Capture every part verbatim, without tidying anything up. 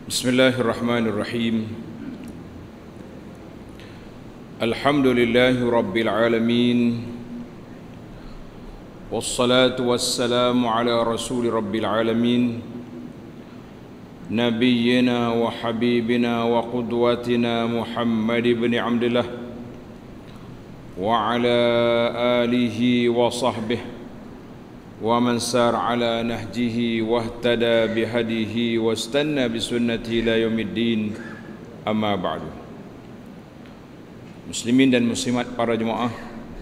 Bismillahirrahmanirrahim. Alhamdulillahi rabbil alamin. Wassalatu wassalamu ala rasuli rabbil alamin, nabiyyina wa habibina wa qudwatina Muhammad ibn Abdullah wa ala alihi wa sahbihi wa man sar ala nahjihi wahtada bihadihi wastanna bisunnati ila yaumiddin, amma ba'du. Muslimin dan muslimat, para jemaah,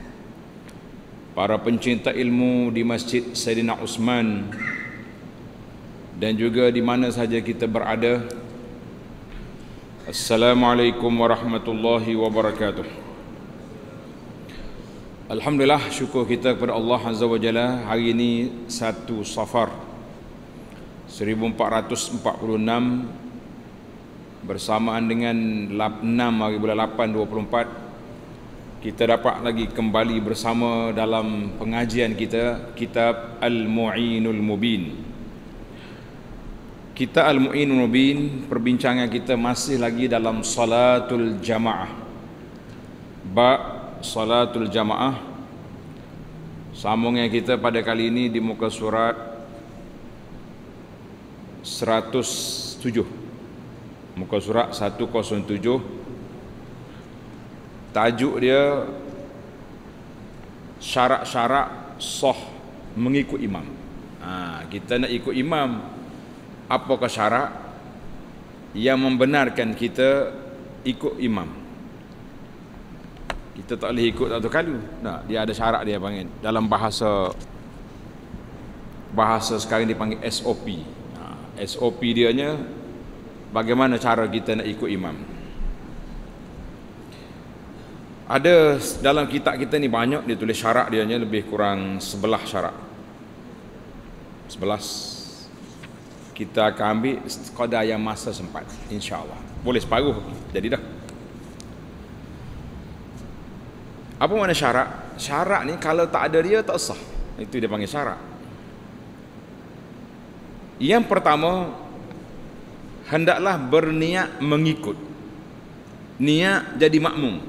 para pencinta ilmu di Masjid Saidina Uthman dan juga di mana sahaja kita berada, Assalamualaikum warahmatullahi wabarakatuh. Alhamdulillah, syukur kita kepada Allah Azza wa Jalla. Hari ini satu Safar seribu empat ratus empat puluh enam bersamaan dengan enam hari bulan lapan dua puluh empat, kita dapat lagi kembali bersama dalam pengajian kita, kitab Al-Mu'inul Mubin. Kitab Al-Mu'inul Mubin, perbincangan kita masih lagi dalam salatul jamaah, bab salatul jamaah. Sambungan kita pada kali ini di muka surat seratus tujuh, muka surat seratus tujuh. Tajuk dia syarat-syarat sah mengikut imam. Ha, kita nak ikut imam, apakah syarat yang membenarkan kita ikut imam? Kita tak boleh ikut satu kali. Nah, dia ada syarat dia panggil. Dalam bahasa bahasa sekarang dipanggil S O P. Nah, S O P dia nya bagaimana cara kita nak ikut imam. Ada dalam kitab kita ni banyak dia tulis syarat dia nya, lebih kurang sebelah syarat. Sebelas. Kita akan ambil sekadar yang masa sempat, insya-Allah. Boleh separuh jadi dah. Apa makna syarat? Syarat ni kalau tak ada dia tak sah. Itu dia panggil syarat. Yang pertama, hendaklah berniat mengikut. Niat jadi makmum.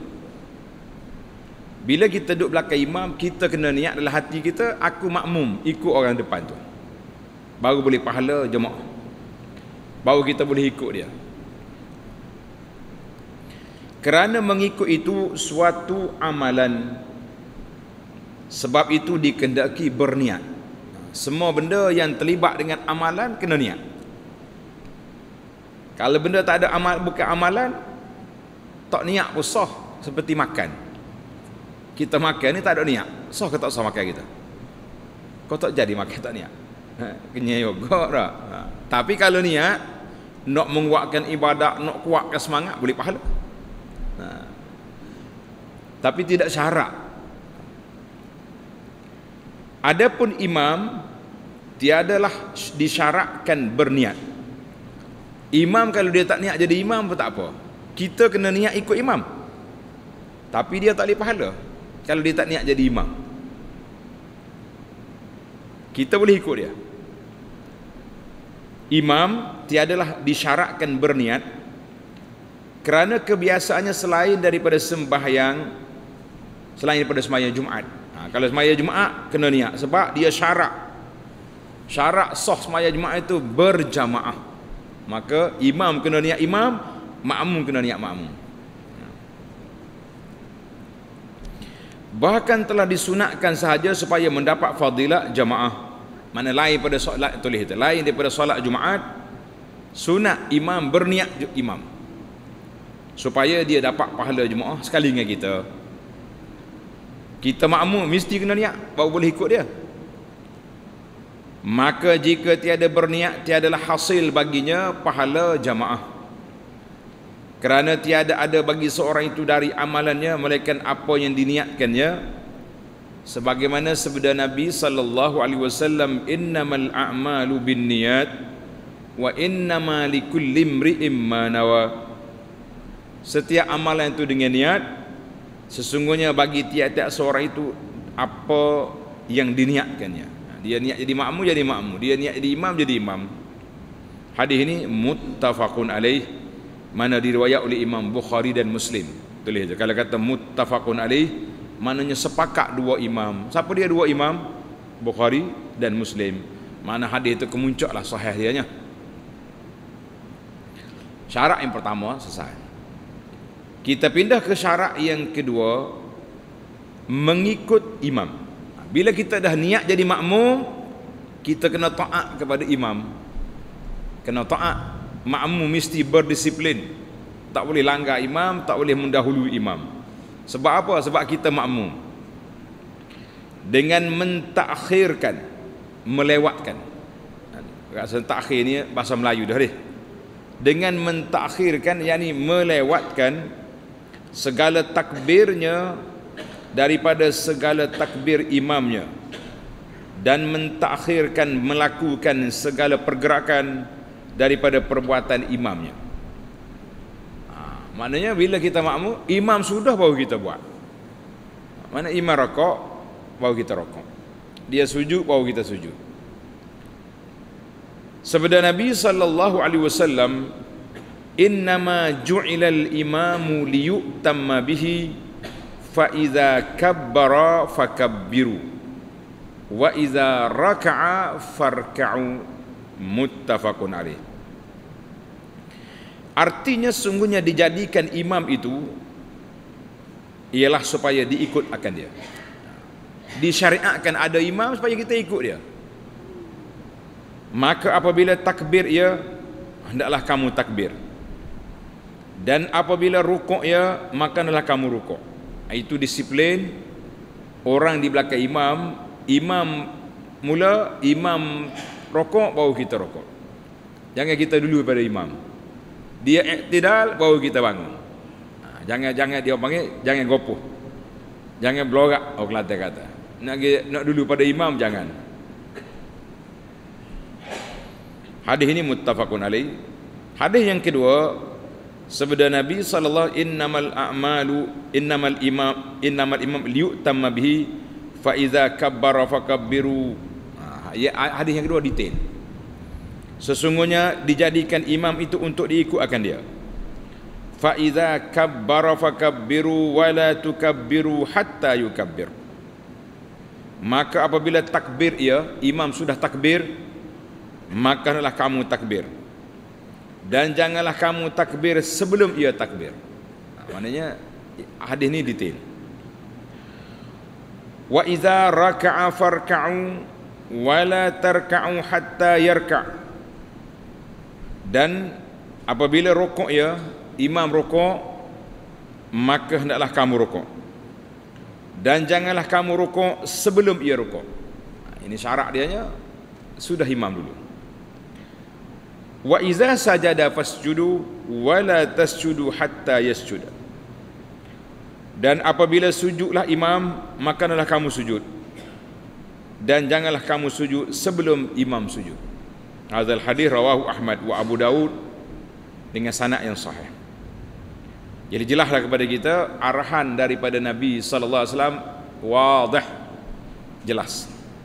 Bila kita duduk belakang imam, kita kena niat dalam hati kita, aku makmum, ikut orang depan tu. Baru boleh pahala jemaah. Baru kita boleh ikut dia. Kerana mengikut itu suatu amalan, sebab itu dikehendaki berniat. Semua benda yang terlibat dengan amalan kena niat. Kalau benda tak ada amal, bukan amalan, tak niat pun sah. Seperti makan, kita makan ni tak ada niat, sah ke tak sah makan kita? Kau tak jadi makan tak niat, kenyang juga tak? Tapi kalau niat, nak menguatkan ibadat, nak kuatkan semangat, boleh pahala. Nah, tapi tidak syarat. Adapun imam, tiadalah disyaratkan berniat. Imam kalau dia tak niat jadi imam pun tak apa. Kita kena niat ikut imam, tapi dia tak boleh pahala kalau dia tak niat jadi imam. Kita boleh ikut dia. Imam tiadalah disyaratkan berniat, kerana kebiasaannya selain daripada sembahyang, selain daripada sembahyang Jumaat. Ha, kalau sembahyang Jumaat kena niat, sebab dia syarat. Syarat sah sembahyang Jumaat itu berjamaah. Maka imam kena niat imam, makmum kena niat makmum. Bahkan telah disunatkan sahaja supaya mendapat fadilat jamaah. Mana lain pada solat, tulis itu, lain daripada solat Jumaat, sunat imam berniat imam, supaya dia dapat pahala jemaah sekali dengan kita. Kita makmum mesti kena niat baru boleh ikut dia. Maka jika tiada berniat, tiadalah hasil baginya pahala jamaah. Kerana tiada ada bagi seorang itu dari amalannya melainkan apa yang diniatkannya, sebagaimana sabda Nabi sallallahu alaihi wasallam, innamal a'malu binniyat wa innama likulli imri'in ma nawa. Setiap amalan itu dengan niat, sesungguhnya bagi tiap-tiap seorang itu apa yang diniatkannya. Dia niat jadi makmum, jadi makmum. Dia niat jadi imam, jadi imam. Hadis ini muttafaqun alaih, mana diriwayat oleh Imam Bukhari dan Muslim. Tulis je. Kalau kata muttafaqun alaih, maknanya sepakat dua imam. Siapa dia dua imam? Bukhari dan Muslim. Mana hadis itu kemuncaklah sahih dianya. Syarat yang pertama selesai. Kita pindah ke syarat yang kedua, mengikut imam. Bila kita dah niat jadi makmum, kita kena taat kepada imam. Kena taat. Makmum mesti berdisiplin. Tak boleh langgar imam, tak boleh mendahului imam. Sebab apa? Sebab kita makmum. Dengan mentakhirkan, melewatkan. Rasa takhir ni bahasa Melayu dah deh. Dengan mentakhirkan, yakni melewatkan segala takbirnya daripada segala takbir imamnya, dan mentakhirkan, melakukan segala pergerakan daripada perbuatan imamnya. Ha, maknanya bila kita makmum, imam sudah baru kita buat. Mana imam rokok, baru kita rokok. Dia sujud, baru kita sujud. Sabda Nabi sallallahu alaihi wasallam, innama ju'ilal imamu liyutamma bihi, fa idza kabbara fakabbiru wa idza raka'a farka'u, muttafaqun alaih. Artinya sungguhnya dijadikan imam itu ialah supaya diikut akan dia. Disyariatkan ada imam supaya kita ikut dia. Maka apabila takbir ia, hendaklah kamu takbir. Dan apabila rukuk ia, maka hendaklah kamu rukuk. Itu disiplin orang di belakang imam. Imam mula, imam rokok, baru kita rokok. Jangan kita dulu pada imam. Dia iktidal, baru kita bangun. Ha, jangan jangan dia panggil, jangan gopoh. Jangan belorak, orang Kelantan kata. Nak nak dulu pada imam, jangan. Hadis ini muttafaqun alaih. Hadis yang kedua, sabda Nabi sallallahu alaihi wasallam, innamal a'malu innamal imam innamal imam liyutamma bihi, fa idza kabbara fakabbiru. Ya, hadis yang kedua detail. Sesungguhnya dijadikan imam itu untuk diikut akan dia. Fa idza kabbara fakabbiru wa la tukabbiru hatta yukabbir. Maka apabila takbir ia, imam sudah takbir, maka hendaklah kamu takbir. Dan janganlah kamu takbir sebelum ia takbir. Maknanya hadis ini detail. Wa idza raka'a farka'u wala tarka'u hatta yarka'. Dan apabila rukuk ya, imam rukuk, maka hendaklah kamu rukuk. Dan janganlah kamu rukuk sebelum ia rukuk. Ini syarat dianya, sudah imam dulu. Wa idza sajada fasjudu wala tasjudu hatta yasjud. Dan apabila sujudlah imam, maka hendaklah kamu sujud. Dan janganlah kamu sujud sebelum imam sujud. Hadzal hadis rawahu Ahmad wa Abu Daud dengan sanad yang sahih. Jadi jelaslah kepada kita arahan daripada Nabi sallallahu alaihi wasallam wadih, jelas.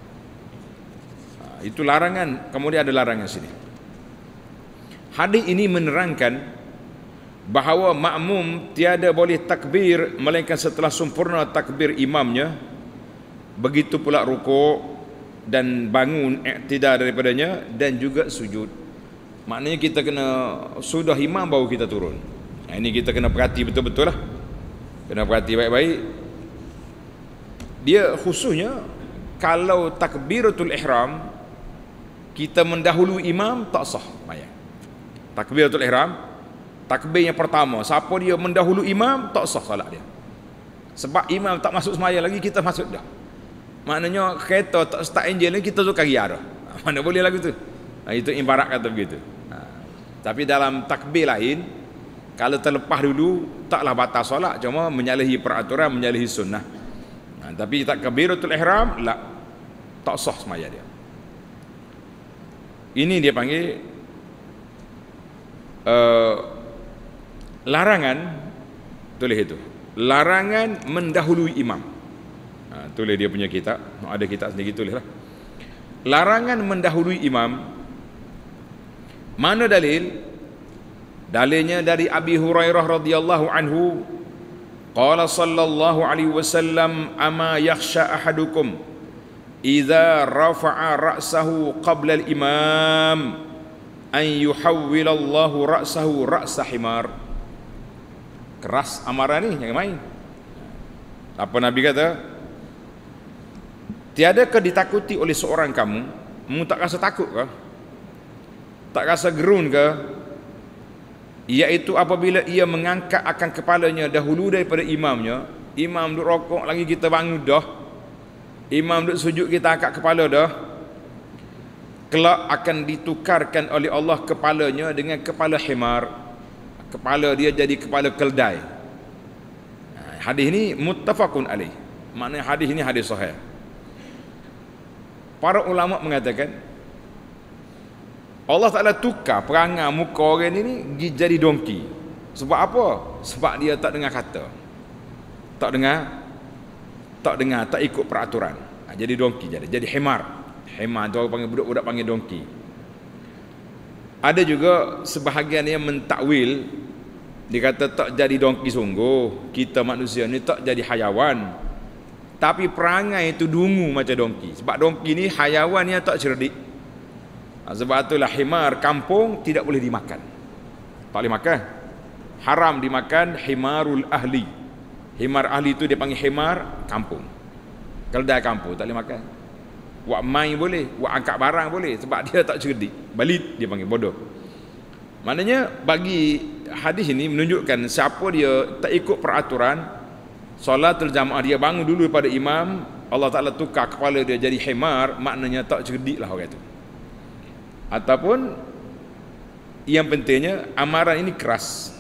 Itu larangan, kemudian ada larangan sini. Hadis ini menerangkan bahawa makmum tiada boleh takbir melainkan setelah sempurna takbir imamnya. Begitu pula rukuk dan bangun iktidal daripadanya, dan juga sujud. Maknanya kita kena sudah imam baru kita turun. Ini kita kena perhati betul-betul lah. Kena perhati baik-baik. Dia khususnya kalau takbiratul ihram kita mendahului imam, tak sah sembahyang. Takbiratul ihram, takbir yang pertama, siapa dia mendahului imam, tak sah salat dia. Sebab imam tak masuk sembahyang lagi, kita masuk dah. Maknanya kereta tak start engine ni, kita tu kari arah. Mana boleh lagu tu. Ha, itu ibarat kata begitu. Ha. Tapi dalam takbir lain, kalau terlepas dulu, taklah batal solat, cuma menyalahi peraturan, menyalahi sunnah. Ha, tapi takbiratul ihram, la, tak sah semaya dia. Ini dia panggil uh, larangan, tulis itu, larangan mendahului imam. Ha, tulis dia punya kitab, ada kitab sendiri, tulislah. Larangan mendahului imam Mana dalil? Dalilnya dari Abi Hurairah radhiyallahu anhu, qala sallallahu alaihi wasallam, ama yakhsha ahadukum idza rafa'a ra'sahu qabla al-imam an yuhawwila Allahu ra'sahu ra'sa himar. Keras amaran ni, jangan main. Apa Nabi kata? Tiadakah ditakuti oleh seorang kamu, kamu tak rasa takut ke? Tak rasa gerun ke? Iaitu apabila ia mengangkat akan kepalanya dahulu daripada imamnya. Imam duduk rokok lagi, kita bangun dah. Imam duduk sujud, kita angkat kepala dah. Kelak akan ditukarkan oleh Allah kepalanya dengan kepala himar. Kepala dia jadi kepala keldai. Hadis ni muttafaqun alaih. Maknanya hadis ini hadis sahih. Para ulama mengatakan Allah Ta'ala tukar perangai muka orang ni jadi dongki. Sebab apa? Sebab dia tak dengar kata, tak dengar tak dengar tak ikut peraturan. Ha, jadi dongki, jadi jadi himar. Himar tu orang panggil, budak-budak panggil dongki. Ada juga sebahagian yang mentakwil, dia kata tak jadi dongki sungguh, kita manusia ni tak jadi hayawan, tapi perangai itu dungu macam dongki. Sebab dongki ni hayawan yang tak cerdik. Sebab itulah himar kampung tidak boleh dimakan. Tak boleh makan. Haram dimakan himarul ahli. Himar ahli itu dia panggil himar kampung. Keldai kampung tak boleh makan. Wak main boleh, wak angkat barang boleh, sebab dia tak cerdik. Balit dia panggil, bodoh. Maknanya bagi hadis ini menunjukkan siapa dia tak ikut peraturan solatul jamaah, dia bangun dulu pada imam, Allah Ta'ala tukar kepala dia jadi himar, maknanya tak cerdik lah orang itu. Ataupun yang pentingnya amaran ini keras.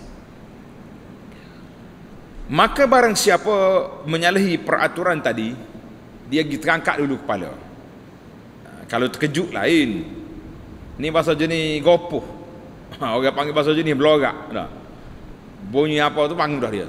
Maka barang siapa menyalahi peraturan tadi, dia terangkat dulu kepala. Kalau terkejut lain. Ni bahasa jenis gopoh. Orang panggil bahasa jenis belorak dah. Bunyi apa tu bangun dah dia.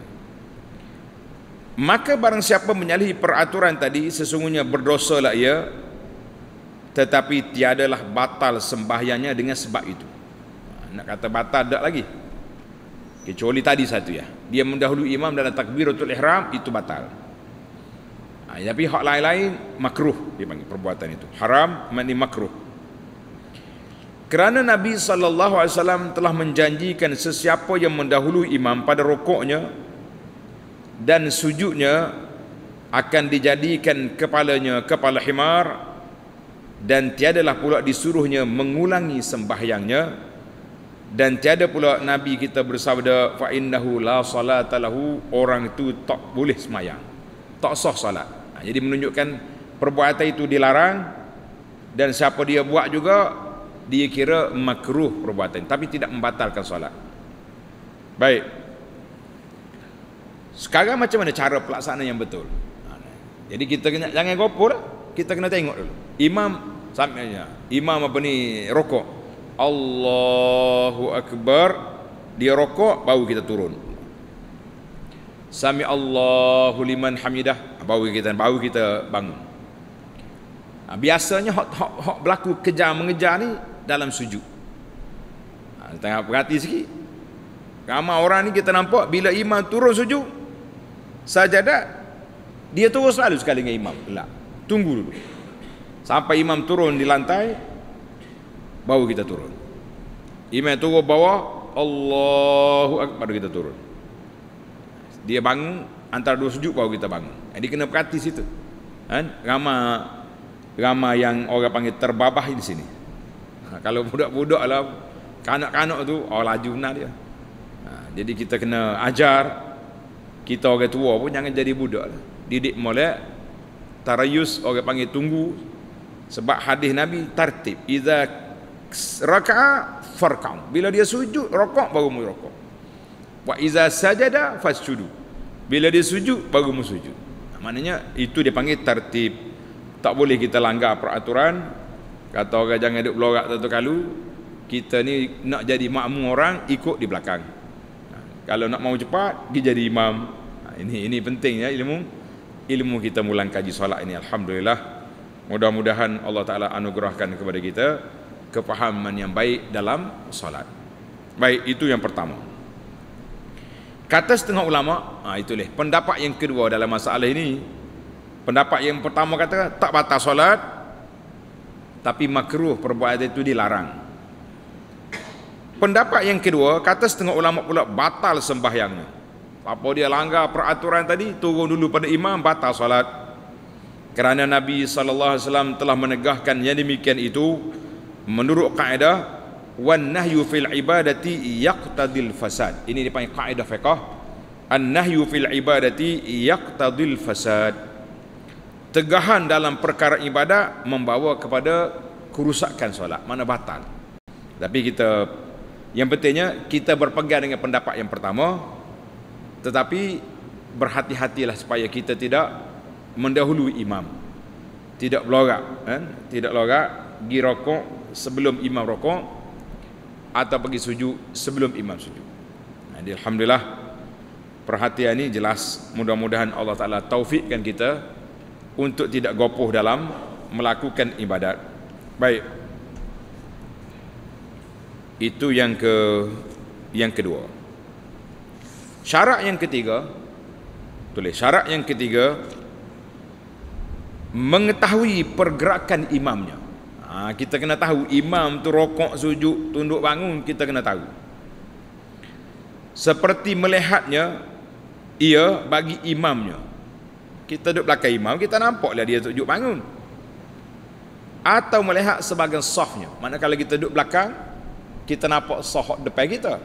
Maka barang siapa menyalahi peraturan tadi, sesungguhnya berdosalah ia, tetapi tiadalah batal sembahyangnya dengan sebab itu. Nak kata batal tak lagi, kecuali tadi satu ya, dia mendahului imam dalam takbiratul ihram, itu batal. Ha, tapi hak lain-lain makruh dia panggil perbuatan itu. Haram maknanya makruh. Kerana Nabi sallallahu alaihi wasallam telah menjanjikan sesiapa yang mendahului imam pada rukuknya dan sujudnya akan dijadikan kepalanya kepala himar, dan tiadalah pula disuruhnya mengulangi sembahyangnya, dan tiada pula Nabi kita bersabda fa innahu la salata lahu, orang itu tak boleh sembahyang, tak sah salat. Ha, jadi menunjukkan perbuatan itu dilarang, dan siapa dia buat juga dia kira makruh perbuatan, tapi tidak membatalkan salat. Baik, sekarang macam mana cara pelaksanaan yang betul? Ha, jadi kita kena, jangan gopoh lah, kita kena tengok dulu. Imam sampainya, imam apa ni rokok, Allahu Akbar, dia rokok, baru kita turun. Sami Allahu liman hamidah, baru kita baru kita bangun. Ha, biasanya hok, hok, hok berlaku kejar mengejar ni dalam sujud. Ha, tengok perhati sikit. Ramai orang ni kita nampak bila imam turun sujud, sajadah, dia turun selalu sekali dengan imam. Tak, tunggu dulu sampai imam turun di lantai, baru kita turun. Imam turun bawah, Allahu Akbar, baru kita turun. Dia bangun antara dua sujud, baru kita bangun. Jadi kena perhati situ. Kan? Ramai ramai yang orang panggil terbabah di sini. Ha, kalau budak-budak lah, kanak-kanak tu, oh laju benar dia. Ha, jadi kita kena ajar. Kita orang tua pun jangan jadi budak lah. Didik molek, tarayus, orang panggil tunggu. Sebab hadis Nabi tartib, idza raka'a farka'u, bila dia sujud rokok baru mu rokok. Wa idza sajada fasjudu, bila dia sujud baru mu sujud. Maknanya itu dia panggil tartib. Tak boleh kita langgar peraturan. Kata orang jangan duduk belorak satu kalu, kita ni nak jadi makmum orang, ikut di belakang. Kalau nak mau cepat, pergi jadi imam. Ini ini penting ya, ilmu ilmu kita mulang kaji solat ini. Alhamdulillah, mudah-mudahan Allah Ta'ala anugerahkan kepada kita kefahaman yang baik dalam solat. Baik, itu yang pertama. Kata setengah ulama, ha, itulah pendapat yang kedua dalam masalah ini. Pendapat yang pertama kata tak batal solat, tapi makruh perbuatan itu dilarang. Pendapat yang kedua, kata setengah ulama pula batal sembahyangnya. Apa dia langgar peraturan tadi, turun dulu pada imam, batal solat. Kerana Nabi sallallahu alaihi wasallam telah menegahkan yang demikian itu menurut kaedah wan nahyu fil ibadati yaqtadil fasad. Ini dipanggil kaedah fiqh. An nahyu fil ibadati yaqtadil fasad. Tegahan dalam perkara ibadat membawa kepada kerusakan solat, mana batal. Tapi kita, yang pentingnya kita berpegang dengan pendapat yang pertama, tetapi berhati-hatilah supaya kita tidak mendahului imam, tidak belorak, kan? Tidak lorak, pergi rokok sebelum imam rokok, atau pergi sujud sebelum imam sujud. Jadi alhamdulillah perhatian ini jelas. Mudah-mudahan Allah Ta'ala taufikkan kita untuk tidak gopoh dalam melakukan ibadat. Baik, itu yang ke yang kedua. Syarat yang ketiga, tulis syarat yang ketiga, mengetahui pergerakan imamnya. Ha, kita kena tahu imam tu rokok, sujud, tunduk, bangun, kita kena tahu. Seperti melihatnya ia bagi imamnya. Kita duduk belakang imam, kita nampaklah dia sujud, bangun. Atau melihat sebagian safnya. Manakala kita duduk belakang, kita nampak saf depan kita.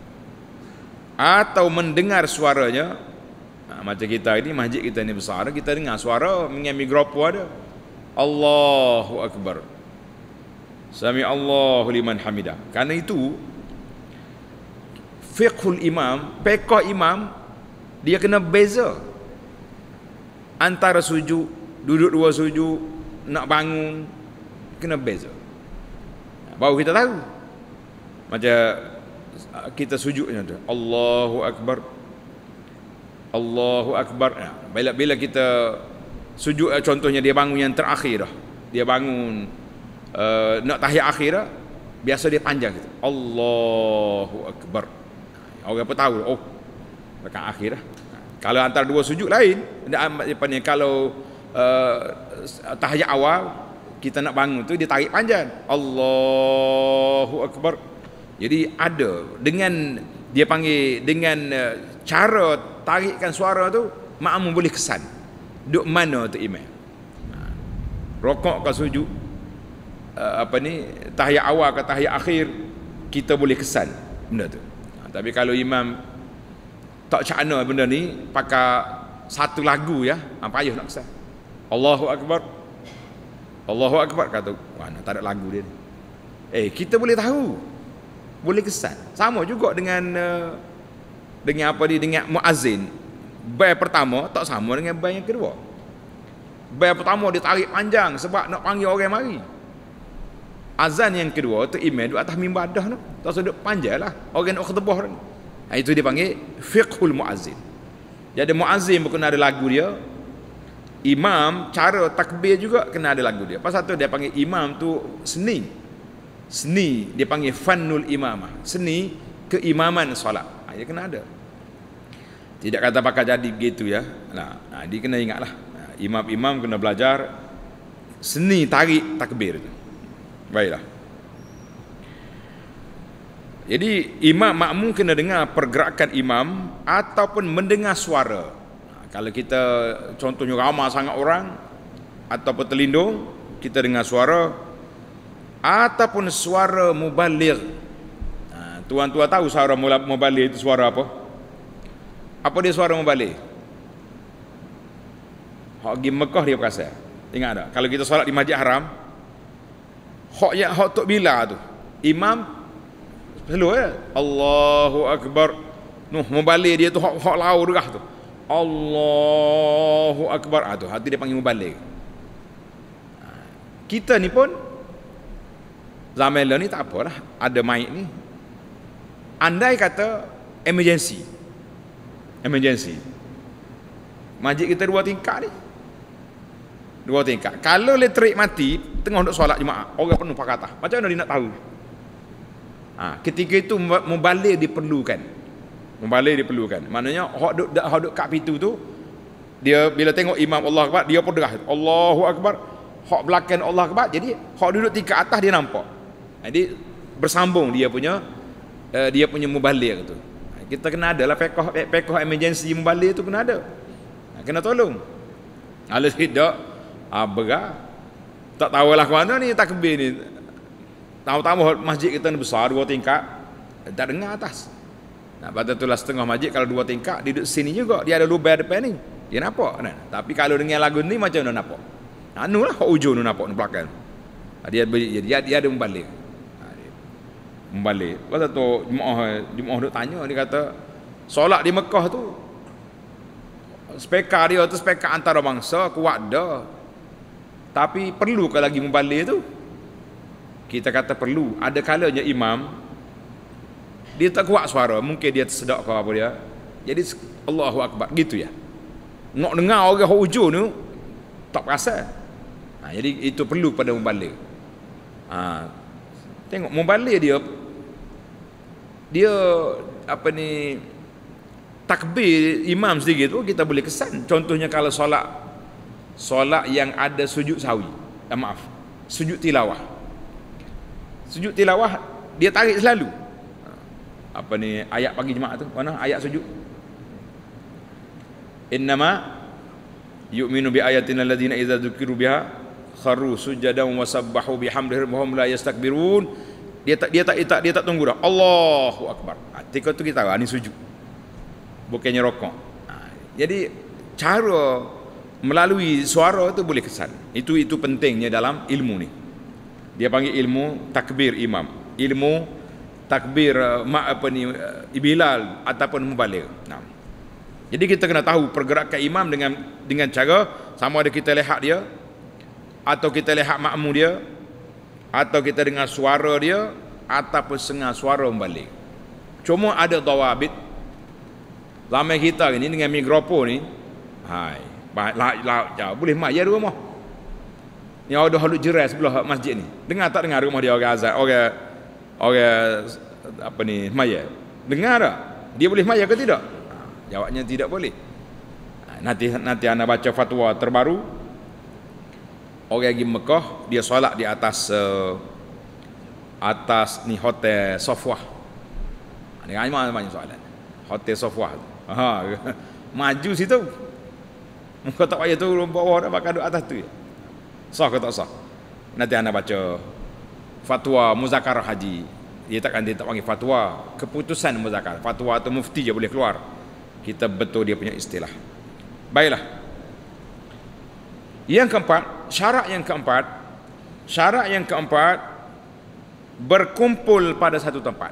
Atau mendengar suaranya. Nah, macam kita ini, masjid kita ni besar, kita dengar suara dengan mikrofon ada. Allahu Akbar, Sami Allahu liman hamidah. Karena itu fiqhul imam, fiqh imam, dia kena beza antara sujud, duduk dua sujud, nak bangun, kena beza. Baru kita tahu. Macam kita sujudnya tu, Allahu Akbar, Allahu Akbar. Nah, bila bila kita sujud, contohnya dia bangun yang terakhir dah, dia bangun uh, nak tahiyat akhir dah, biasa dia panjang gitu, Allahu Akbar. Orang apa tahu, oh rakaat akhir dah. Kalau antara dua sujud lain, kalau uh, tahiyat awal kita nak bangun tu dia tarik panjang, Allahu Akbar. Jadi ada dengan dia panggil dengan uh, cara tarikkan suara tu, makmum boleh kesan duk mana tu imam. Ha. Rokok ke sujud, uh, apa ni, tahiyat awal ke tahiyat akhir, kita boleh kesan benda tu. Ha, tapi kalau imam tak cakna benda ni, pakai satu lagu ya, ha, payah nak kesan. Allahu Akbar, Allahu Akbar, kata mana tak ada lagu dia ni. Eh, kita boleh tahu, boleh kesan. Sama juga dengan uh, dengan apa dia, dengan muazzin. Bai pertama tak sama dengan bai yang kedua. Bai pertama dia tarik panjang sebab nak panggil orang mari. Azan yang kedua tu imam duduk atas mimbar dah tu, tak usah duduk panjang lah, orang nak khutbah ni. Ha, itu dia panggil fiqhul muazzin. Jadi muazzin pun kena ada lagu dia, imam cara takbir juga kena ada lagu dia. Pasal tu dia panggil imam tu seni. Seni dia panggil fannul imamah, seni keimaman solat. Ha, dia kena ada. Tidak kata pakai jadi begitu ya. Nah, nah dia kena ingatlah. Nah, imam-imam kena belajar seni tarik takbir itu. Baiklah. Jadi imam makmum kena dengar pergerakan imam ataupun mendengar suara. Nah, kalau kita contohnya ramai sangat orang ataupun terlindung, kita dengar suara ataupun suara mubaligh. Nah, tuan-tuan tahu suara mubaligh itu suara apa? Apa dia suara mubaligh? Hak pergi Mekah dia perasan. Ingat tak? Kalau kita solat di Masjid Haram, hak yang hak tok bila tu, imam selalu ya, Allahu Akbar. Noh mubaligh dia tu hak hak lau derah tu. Allahu Akbar. Ah tu, hati dia panggil mubaligh. Kita ni pun zaman ni tak apalah, ada mic ni. Andai kata emergency, emergency, masjid kita dua tingkat ni, Dua tingkat. Kalau elektrik mati tengah duk solat Jumaat, orang penuh pakai atas. Macam mana dia nak tahu? Ha, ketika itu mubaligh diperlukan. Mubaligh diperlukan. Maknanya hak duk hak duk kat pintu tu, dia bila tengok imam Allah Akbar, dia pun derah Allahu Akbar. Hak belakang Allah Akbar, jadi hak duduk tingkat atas dia nampak. Jadi bersambung dia punya uh, dia punya mubaligh tu. Kita kena ada lah pekoh pekoh emergency mubaligh tu kena ada. Kena tolong. Kalau tidak, ah berah. Tak tahulah ke mana ni takbir ni. Tahu-tahu masjid kita ni besar dua tingkat, tak dengar atas. Nah, pada itulah setengah masjid kalau dua tingkat dia duduk sini juga, dia ada lubang depan ni. Dia nampak nah. Tapi kalau dengar lagu ni macam mana nampak? Anu lah hak ujung tu nampak di belakang. Dia dia dia ada membalik. Membalik. Pasal tu jemaah jemaah duk tanya, dia kata solat di Mekah tu spekar dia tu spekar antara bangsa kuat dah. Tapi perlu ke lagi membalik tu? Kita kata perlu. Ada kalanya imam dia tak kuat suara, mungkin dia tersedak ke apa dia. Jadi Allahu Akbar gitu ya. Nak dengar orang hak ujung tu tak perasan. Ha, jadi itu perlu pada mubaligh. Ha, tengok mubaligh dia dia apa ni takbir imam sedikit tu kita boleh kesan. Contohnya kalau solat solat yang ada sujud sahwi. Eh, maaf, sujud tilawah. Sujud tilawah dia tarik selalu. Apa ni ayat pagi Jumaat tu? Mana ayat sujud? Innama yu'minu bi ayatina alladziina idza dzukiru biha kharru sujadan wa sabbahu bihamdihi wa hum la yastakbirun. Dia tak dia tak dia tak, dia tak tunggu dah. Allahu Akbar. Ha, ketika tu kita tahu ni sujud. Bukannya rokok. Ha, jadi cara melalui suara tu boleh kesan. Itu itu pentingnya dalam ilmu ni. Dia panggil ilmu takbir imam. Ilmu takbir uh, mak apa ni uh, Bilal ataupun mubaligh. Nah. Jadi kita kena tahu pergerakan imam dengan dengan cara sama ada kita lihat dia atau kita lihat makmum dia atau kita dengar suara dia ataupun setengah suara mubaligh. Cuma ada dawabit. Lama kita ni dengan mikrofon ni, hai, la, la, la, boleh mak ya rumah. Yang ada halus jerai sebelah masjid ni. Dengar tak dengar rumah dia orang azan, orang orang apa ni maya. Dengar tak? Dia boleh maya ke tidak? Jawabnya tidak boleh. Nanti nanti anda baca fatwa terbaru. Orang pergi Mekah, dia solat di atas uh, atas ni hotel Safwah. Dengan mana banyak soalan. Hotel Safwah. Ha, maju situ. Muka tak payah turun bawah dah bakal duduk atas tu. Sah ke tak sah? Nanti anda baca fatwa muzakarah haji. Dia takkan dia tak panggil fatwa, keputusan muzakarah. Fatwa atau mufti je boleh keluar. Kita betul dia punya istilah. Baiklah. Yang keempat, syarat yang keempat, syarat yang keempat berkumpul pada satu tempat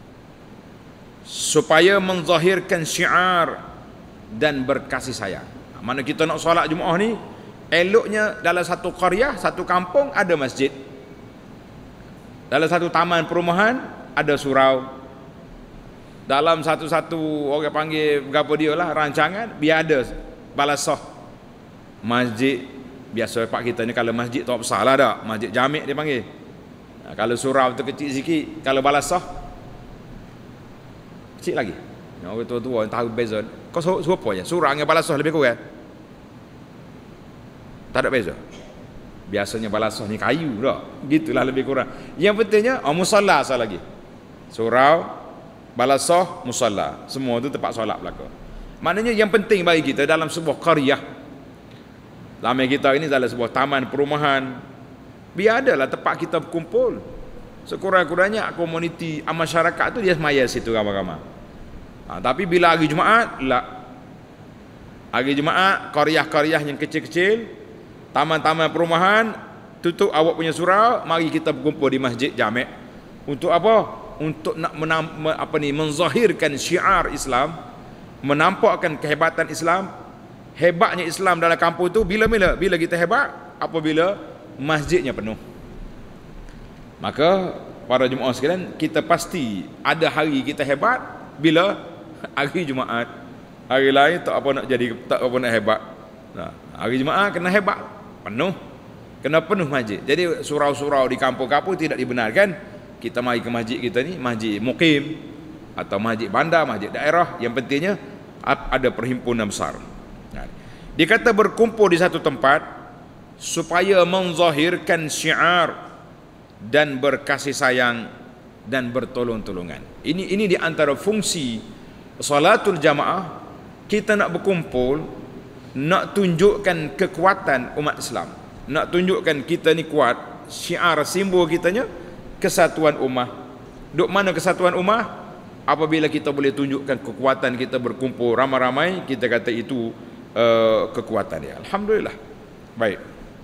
supaya menzahirkan syiar dan berkasih sayang. Mana kita nak solat Jumaat ni, eloknya dalam satu qaryah, satu kampung ada masjid. Dalam satu taman perumahan ada surau. Dalam satu-satu orang panggil berapa dia lah rancangan, biar ada balasah masjid. Biasa pak kita ni kalau masjid tak besar lah dak, masjid jami' dia panggil. Nah, kalau surau tu kecil sikit, kalau balasah kecil lagi. Yang orang tua-tua tahu beza. Kau suruh, suruh apa je? Surau dengan balasah lebih kurang. Tak ada beza. Biasanya balasah ni kayu dah. Gitulah lebih kurang. Yang pentingnya oh, musalla asal lagi. Surau, balasah, musalla. Semua tu tempat solat belaka. Maknanya yang penting bagi kita dalam sebuah qaryah, lama kita ini dalam sebuah taman perumahan, biar adalah tempat kita berkumpul. Sekurang-kurangnya komuniti masyarakat tu dia semaya situ ramai-ramai. Ha, tapi bila hari Jumaat, lah. Hari Jumaat, qaryah-qaryah yang kecil-kecil, taman-taman perumahan, tutup awak punya surau, mari kita berkumpul di masjid jami'. Untuk apa? Untuk nak menam, apa ni, menzahirkan syiar Islam, menampakkan kehebatan Islam. Hebatnya Islam dalam kampung tu bila-bila bila kita hebat apabila masjidnya penuh. Maka para jemaah sekalian, kita pasti ada hari kita hebat bila hari Jumaat. Hari lain tak apa nak jadi, tak apa nak hebat. Nah, hari Jumaat kena hebat. penuh, kena penuh masjid. Jadi surau-surau di kampung-kampung tidak dibenarkan kita mari ke masjid kita ni, masjid mukim atau masjid bandar, masjid daerah, yang pentingnya ada perhimpunan besar. Dia kata berkumpul di satu tempat supaya menzahirkan syiar dan berkasih sayang dan bertolong-tolongan. Ini ini di antara fungsi salatul jamaah. Kita nak berkumpul, nak tunjukkan kekuatan umat Islam, nak tunjukkan kita ni kuat, syiar simbol kitanya kesatuan ummah. Duk mana kesatuan ummah? Apabila kita boleh tunjukkan kekuatan kita berkumpul ramai-ramai, kita kata itu uh, kekuatan dia. Alhamdulillah. Baik.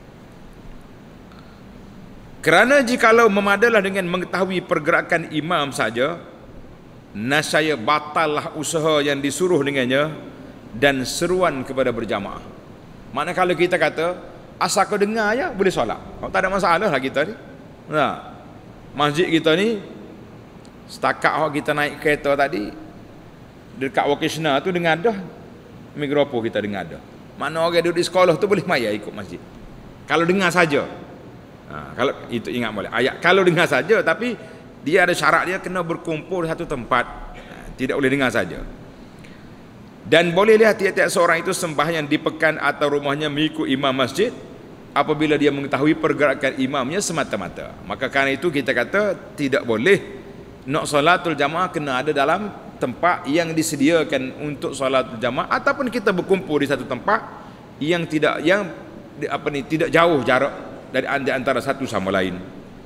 Kerana jikalau memadalah dengan mengetahui pergerakan imam saja, nascaya batallah usaha yang disuruh dengannya dan seruan kepada berjamaah. Maknanya kalau kita kata asal kau dengar ya boleh solat, oh, tak ada masalah lah kita ni. Nah, masjid kita ni setakat kita naik kereta tadi dekat vocational tu dengar dah mikrofon, kita dengar dah. Mana orang duduk di sekolah tu boleh maya ikut masjid kalau dengar saja. Ha, kalau itu ingat boleh ayat kalau dengar saja, tapi dia ada syarat, dia kena berkumpul di satu tempat. Ha, tidak boleh dengar saja. Dan bolehlah tiap-tiap seorang itu sembahyang di pekan atau rumahnya mengikut imam masjid apabila dia mengetahui pergerakan imamnya semata-mata. Maka kerana itu kita kata tidak boleh nak solatul jamaah, kena ada dalam tempat yang disediakan untuk solatul jamaah, ataupun kita berkumpul di satu tempat yang tidak yang apa ni tidak jauh jarak dari antara satu sama lain.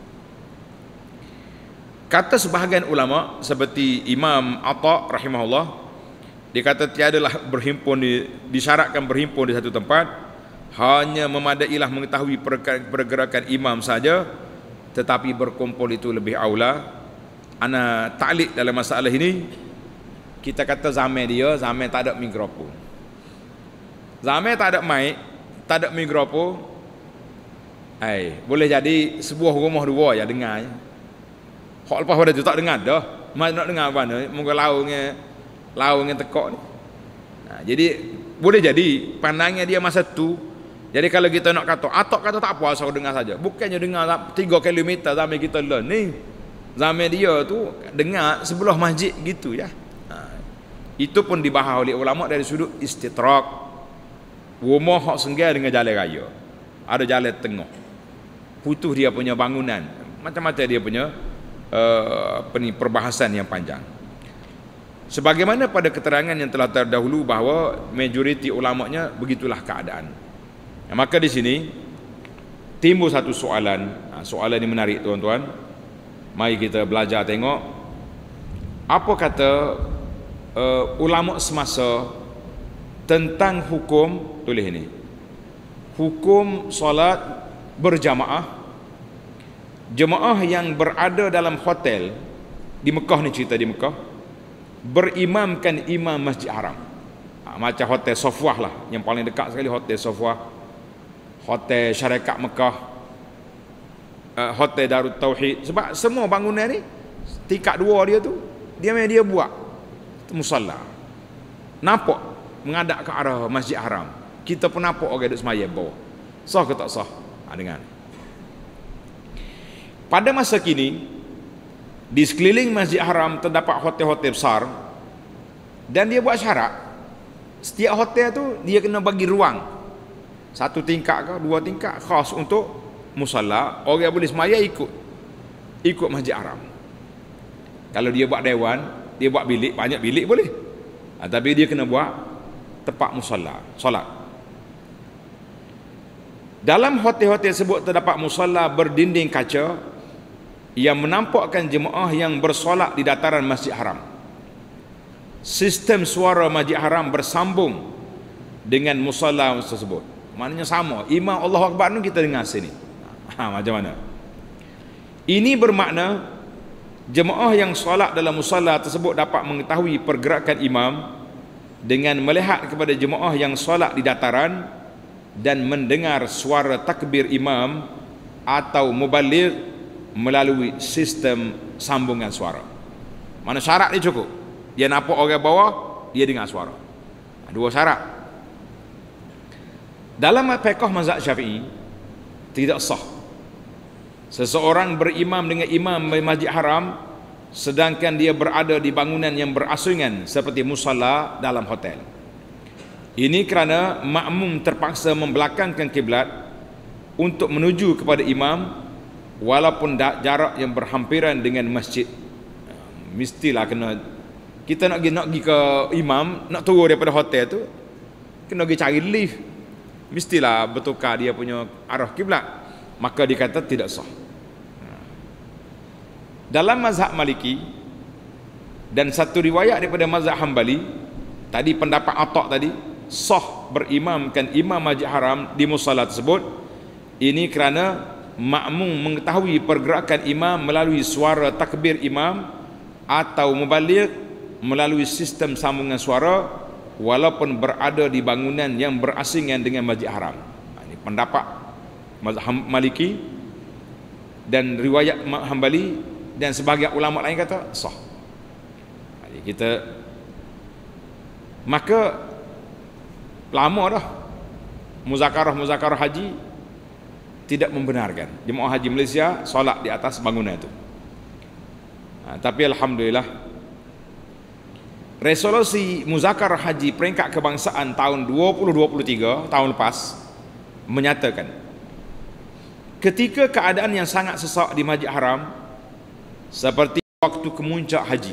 Kata sebahagian ulama seperti Imam Atha rahimahullah, dia kata tiadalah berhimpun di, disyaratkan berhimpun di satu tempat, hanya memadailah mengetahui pergerakan imam saja, tetapi berkumpul itu lebih aula. Ana ta'liq dalam masalah ini, kita kata zaman dia, zaman tak ada mikrofon. Zaman tak ada mic, tak ada mikrofon. Ai, boleh jadi sebuah rumah dua ya dengar. Hak lepas pada tu tak dengar dah. Mas nak dengar mana? Moga laungnya laung yang tekok ni. Nah, jadi boleh jadi pandangnya dia masa tu. Jadi kalau kita nak kata atok kata tak apa asal dengar saja, bukannya dengar tiga kilometer zaman kita lah ni, zaman dia tu dengar sebelah masjid gitu ya. Nah, itu pun dibahas oleh ulama dari sudut istitrak. Rumah hak senggai dengan jalan raya, ada jalan tengah, putus dia punya bangunan, macam-macam dia punya uh, apa ni, perbahasan yang panjang. Sebagaimana pada keterangan yang telah terdahulu bahawa majoriti ulamanya begitulah keadaan. Ya, maka di sini timbul satu soalan. Ha, soalan ini menarik tuan-tuan. Mari kita belajar tengok apa kata uh, ulama semasa tentang hukum, tulis ini. Hukum solat berjamaah. Jemaah yang berada dalam hotel di Mekah ni, cerita di Mekah, berimamkan imam Masjid Haram. Ha, macam hotel Sofwah lah, yang paling dekat sekali hotel Sofwah, hotel Syarikat Mekah, uh, hotel Darut Tauhid. Sebab semua bangunan ni tingkat dua dia tu dia memang dia buat musalla, nampak menghadap ke arah Masjid Haram. Kita pun nampak orang duduk sembahyang bawah. Sah ke tak sah? Ha, dengar. Pada masa kini di sekeliling Masjid Haram terdapat hotel-hotel besar, dan dia buat syarat setiap hotel tu dia kena bagi ruang satu tingkat ke dua tingkat khas untuk musalla. Orang boleh semaya ikut ikut Masjid Haram. Kalau dia buat dewan, dia buat bilik, banyak bilik boleh, ha, tapi dia kena buat tempat musalla solat. Dalam hotel-hotel tersebut terdapat musalla berdinding kaca yang menampakkan jemaah yang bersolat di dataran Masjid Haram. Sistem suara Masjid Haram bersambung dengan musalla tersebut. Maknanya sama, imam Allahu Akbar tu kita dengar sini. Ha, macam mana? Ini bermakna jemaah yang solat dalam musalla tersebut dapat mengetahui pergerakan imam dengan melihat kepada jemaah yang solat di dataran dan mendengar suara takbir imam atau mubaligh melalui sistem sambungan suara. Mana syarat ni cukup, dia nampak orang bawah, dia dengar suara. Dua syarat. Dalam fiqh mazhab Syafi'i, tidak sah. Seseorang berimam dengan imam di Masjid Haram sedangkan dia berada di bangunan yang berasingan seperti musalla dalam hotel. Ini kerana makmum terpaksa membelakangkan kiblat untuk menuju kepada imam walaupun jarak yang berhampiran dengan masjid. Mestilah kena, kita nak pergi nak pergi ke imam, nak turun daripada hotel tu kena pergi cari lift, mestilah bertukar dia punya arah kiblat, maka dikata tidak sah. Dalam mazhab Maliki dan satu riwayat daripada mazhab Hambali, tadi pendapat Atta' tadi, sah berimamkan imam Masjid Haram di musalla tersebut. Ini kerana makmum mengetahui pergerakan imam melalui suara takbir imam atau mubaligh melalui sistem sambungan suara walaupun berada di bangunan yang berasingan dengan Masjid Haram. Ini pendapat mazhab Maliki dan riwayat Hambali, dan sebahagian ulama lain kata sah. Jadi kita maka lama dah muzakarah-muzakarah haji tidak membenarkan jemaah haji Malaysia solat di atas bangunan itu. Ha, tapi alhamdulillah resolusi muzakarah haji peringkat kebangsaan tahun dua ribu dua puluh tiga tahun lepas menyatakan ketika keadaan yang sangat sesak di Masjid Haram seperti waktu kemuncak haji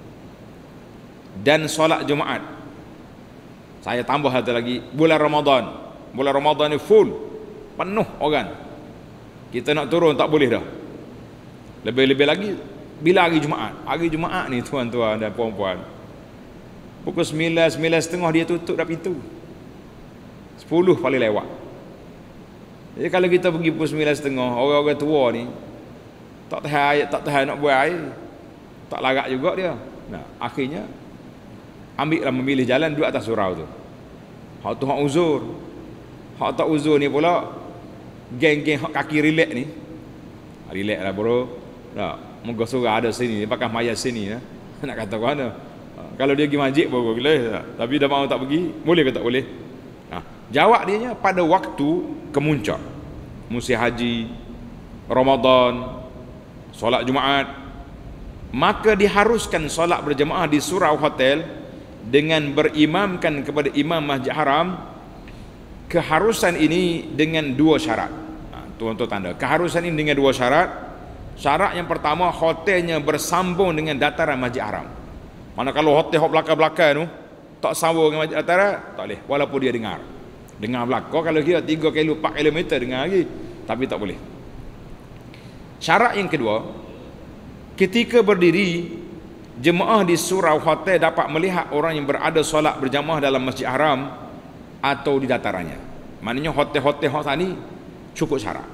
dan solat Jumaat, saya tambah satu lagi, bulan Ramadan. Bulan Ramadan ni full, penuh orang, kita nak turun tak boleh dah. Lebih-lebih lagi bila hari Jumaat. Hari Jumaat ni tuan-tuan dan puan-puan, pukul sembilan, sembilan setengah dia tutup dah pintu, sepuluh paling lewat. Jadi kalau kita pergi pukul sembilan setengah, orang-orang tua ni tak tahan air, tak tahan nak buat air, tak larat juga dia. Nah, akhirnya ambil lah memilih jalan duduk atas surau tu. Hak tu hak uzur. Hak tak uzur ni pula geng-geng hak kaki relax ni. Relax lah bro. Nah, moga surau ada sini, pakai mayat sini ya. Nak kata kau mana? Kalau dia pergi masjid baru boleh. Tapi dah mahu tak pergi, boleh ke tak boleh? Nah, jawab dia nya pada waktu kemuncak musim haji, Ramadan, solat Jumaat, maka diharuskan solat berjemaah di surau hotel dengan berimamkan kepada imam Masjid Haram. Keharusan ini dengan dua syarat. Tuan-tuan tanda, keharusan ini dengan dua syarat. Syarat yang pertama, hotelnya bersambung dengan dataran Masjid Haram. Mana kalau hotel hok belakang-belakang tu tak sambung dengan Masjid Dataran, tak boleh, walaupun dia dengar. Dengar belakang, kalau dia tiga kilometer, empat kilometer dengar lagi, tapi tak boleh. Syarat yang kedua, ketika berdiri jemaah di surau hotel dapat melihat orang yang berada solat berjamaah dalam Masjid Haram atau di datarannya. Maknanya hotel-hotel hok tadi cukup syarat.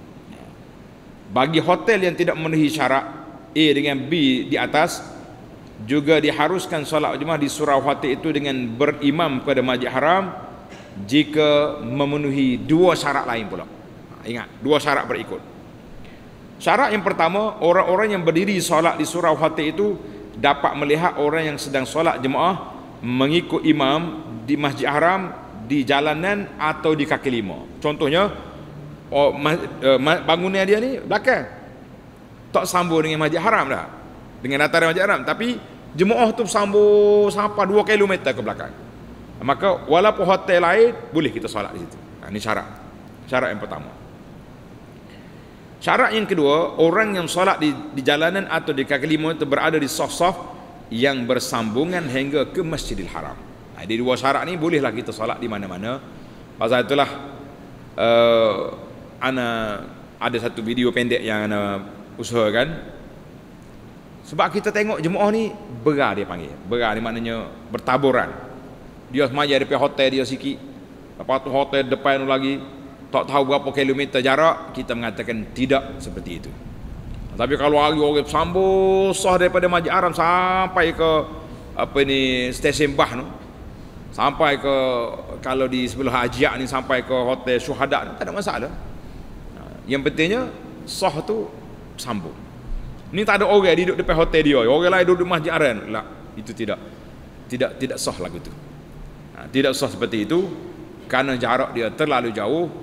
Bagi hotel yang tidak memenuhi syarat A dengan B di atas, juga diharuskan solat berjamaah di surau hotel itu dengan berimam kepada Masjid Haram jika memenuhi dua syarat lain pula. Ingat, dua syarat berikut. Syarat yang pertama, orang-orang yang berdiri solat di surau hotel itu dapat melihat orang yang sedang solat jemaah mengikut imam di Masjid Haram, di jalanan atau di kaki lima. Contohnya, oh, bangunan dia ni belakang, tak sambung dengan Masjid Haram dah, dengan dataran Masjid Haram, tapi jemaah tu sambung sampai dua kilometer ke belakang. Maka walaupun hotel lain, boleh kita solat di situ. Ini syarat. Syarat yang pertama. Syarat yang kedua, orang yang solat di, di jalanan atau di kaki lima itu berada di saf-saf yang bersambungan hingga ke Masjidil Haram. Nah, di dua syarat ni bolehlah kita solat di mana-mana. Pasal itulah uh, ana ada satu video pendek yang ana usahakan. Sebab kita tengok jemaah ni berar, dia panggil. Berar ni maknanya bertaburan. Dia semaya depan hotel dia sikit. Lepas tu hotel depan tu lagi, tak tahu berapa kilometer jarak, kita mengatakan tidak seperti itu. Tapi kalau hari orang sambung sah daripada Masjid Haram sampai ke apa ni stesen Bah tu, sampai ke kalau di sebelah Hajiak ni sampai ke hotel Syuhada ni, tak ada masalah. Yang pentingnya sah tu sambung. Ni tak ada orang duduk depan hotel dia, orang lain duduk Masjid Haram. Lah, itu tidak tidak tidak sah lagu tu. Tidak sah seperti itu kerana jarak dia terlalu jauh